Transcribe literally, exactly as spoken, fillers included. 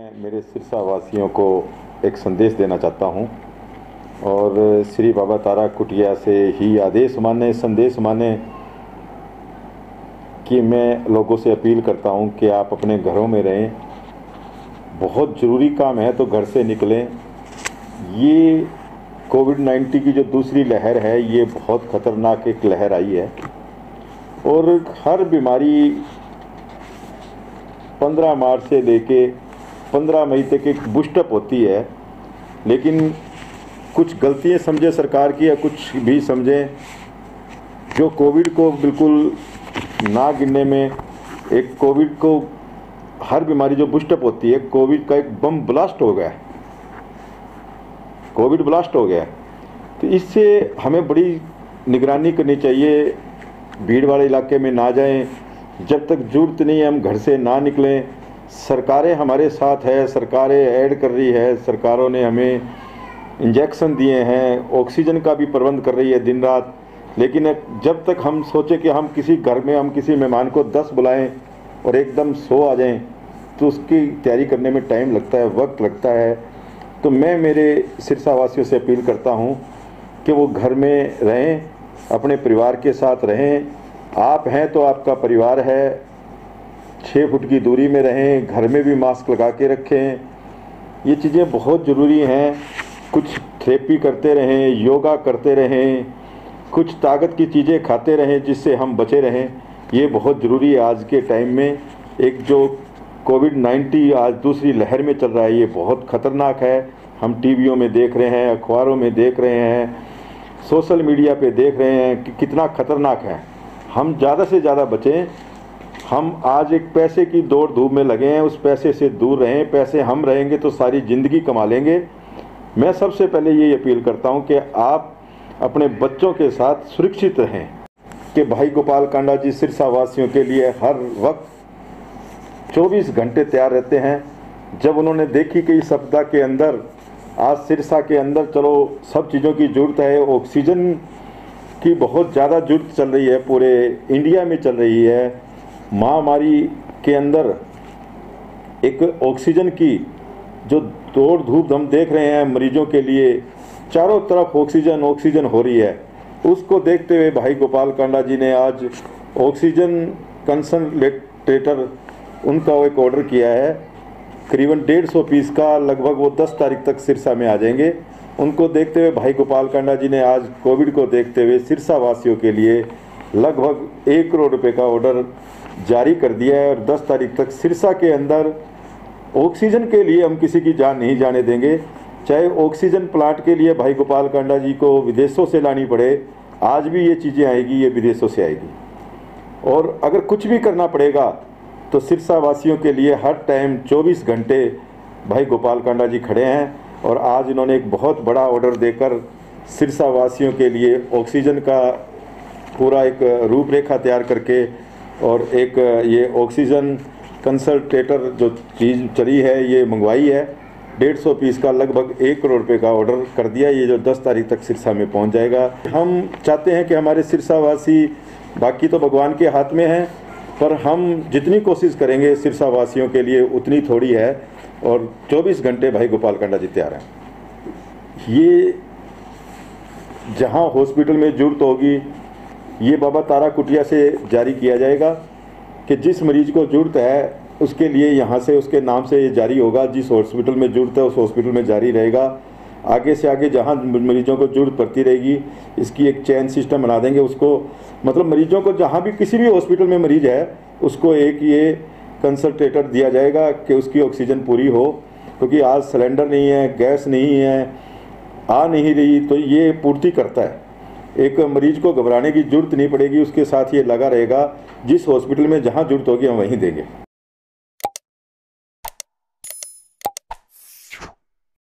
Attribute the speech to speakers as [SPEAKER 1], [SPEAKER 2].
[SPEAKER 1] मैं मेरे सिरसा वासियों को एक संदेश देना चाहता हूं और श्री बाबा तारा कुटिया से ही आदेश माने, संदेश माने कि मैं लोगों से अपील करता हूं कि आप अपने घरों में रहें। बहुत ज़रूरी काम है तो घर से निकलें। ये कोविड नाइन्टीन की जो दूसरी लहर है ये बहुत ख़तरनाक एक लहर आई है और हर बीमारी पंद्रह मार्च से लेके पंद्रह मई तक एक बूस्टअप होती है, लेकिन कुछ गलतियां समझे सरकार की या कुछ भी समझें जो कोविड को बिल्कुल ना गिनने में, एक कोविड को हर बीमारी जो बूस्टअप होती है, कोविड का एक बम ब्लास्ट हो गया, कोविड ब्लास्ट हो गया। तो इससे हमें बड़ी निगरानी करनी चाहिए। भीड़ वाले इलाके में ना जाएं, जब तक ज़रूरत नहीं है हम घर से ना निकलें। सरकारें हमारे साथ है, सरकारें ऐड कर रही है, सरकारों ने हमें इंजेक्शन दिए हैं, ऑक्सीजन का भी प्रबंध कर रही है दिन रात। लेकिन जब तक हम सोचें कि हम किसी घर में हम किसी मेहमान को दस बुलाएं और एकदम सो आ जाएं, तो उसकी तैयारी करने में टाइम लगता है, वक्त लगता है। तो मैं मेरे सिरसा वासियों से अपील करता हूं कि वो घर में रहें, अपने परिवार के साथ रहें। आप हैं तो आपका परिवार है, छः फुट की दूरी में रहें, घर में भी मास्क लगा के रखें। ये चीज़ें बहुत ज़रूरी हैं। कुछ थेरेपी करते रहें, योगा करते रहें, कुछ ताकत की चीज़ें खाते रहें जिससे हम बचे रहें। ये बहुत ज़रूरी है आज के टाइम में। एक जो कोविड नाइन्टीन आज दूसरी लहर में चल रहा है, ये बहुत ख़तरनाक है। हम टीवियों में देख रहे हैं, अखबारों में देख रहे हैं, सोशल मीडिया पे देख रहे हैं कि कितना ख़तरनाक है। हम ज़्यादा से ज़्यादा बचें। हम आज एक पैसे की दौड़ धूप में लगे हैं, उस पैसे से दूर रहें। पैसे हम रहेंगे तो सारी ज़िंदगी कमा लेंगे। मैं सबसे पहले ये अपील करता हूँ कि आप अपने बच्चों के साथ सुरक्षित रहें। कि भाई गोपाल कांडा जी सिरसा वासियों के लिए हर वक्त चौबीस घंटे तैयार रहते हैं। जब उन्होंने देखी कि इस सप्ताह के अंदर, आज सिरसा के अंदर चलो सब चीज़ों की ज़रूरत है, ऑक्सीजन की बहुत ज़्यादा ज़रूरत चल रही है, पूरे इंडिया में चल रही है। महामारी के अंदर एक ऑक्सीजन की जो दौड़ धूप हम देख रहे हैं मरीजों के लिए, चारों तरफ ऑक्सीजन ऑक्सीजन हो रही है। उसको देखते हुए भाई गोपाल कांडा जी ने आज ऑक्सीजन कंसंट्रेटर उनका एक ऑर्डर किया है, करीबन डेढ़ सौ पीस का। लगभग वो दस तारीख तक सिरसा में आ जाएंगे। उनको देखते हुए भाई गोपाल कांडा जी ने आज कोविड को देखते हुए सिरसा वासियों के लिए लगभग एक करोड़ रुपए का ऑर्डर जारी कर दिया है और दस तारीख तक सिरसा के अंदर ऑक्सीजन के लिए हम किसी की जान नहीं जाने देंगे। चाहे ऑक्सीजन प्लांट के लिए भाई गोपाल कांडा जी को विदेशों से लानी पड़े, आज भी ये चीज़ें आएगी, ये विदेशों से आएगी। और अगर कुछ भी करना पड़ेगा तो सिरसा वासियों के लिए हर टाइम चौबीस घंटे भाई गोपाल कांडा जी खड़े हैं। और आज इन्होंने एक बहुत बड़ा ऑर्डर देकर सिरसा वासियों के लिए ऑक्सीजन का पूरा एक रूपरेखा तैयार करके और एक ये ऑक्सीजन कंसंट्रेटर जो चीज़ चली है ये मंगवाई है। डेढ़ सौ पीस का लगभग एक करोड़ रुपए का ऑर्डर कर दिया। ये जो दस तारीख तक सिरसा में पहुंच जाएगा। हम चाहते हैं कि हमारे सिरसा वासी, बाकी तो भगवान के हाथ में है, पर हम जितनी कोशिश करेंगे सिरसा वासियों के लिए उतनी थोड़ी है। और चौबीस घंटे भाई गोपाल कांडा जी तैयार हैं। ये जहां हॉस्पिटल में ज़रूरत होगी, ये बाबा तारा कुटिया से जारी किया जाएगा कि जिस मरीज को ज़रूरत है उसके लिए यहाँ से उसके नाम से ये जारी होगा। जिस हॉस्पिटल में ज़रूरत है उस हॉस्पिटल में जारी रहेगा। आगे से आगे जहाँ मरीजों को ज़रूरत पड़ती रहेगी, इसकी एक चैन सिस्टम बना देंगे। उसको मतलब मरीजों को जहाँ भी किसी भी हॉस्पिटल में मरीज है उसको एक ये कंसंट्रेटर दिया जाएगा कि उसकी ऑक्सीजन पूरी हो। क्योंकि आज सिलेंडर नहीं है, गैस नहीं है, आ नहीं रही, तो ये पूर्ति करता है। एक मरीज को घबराने की ज़रूरत नहीं पड़ेगी, उसके साथ ये लगा रहेगा। जिस हॉस्पिटल में जहाँ ज़रूरत होगी हम वहीं देंगे।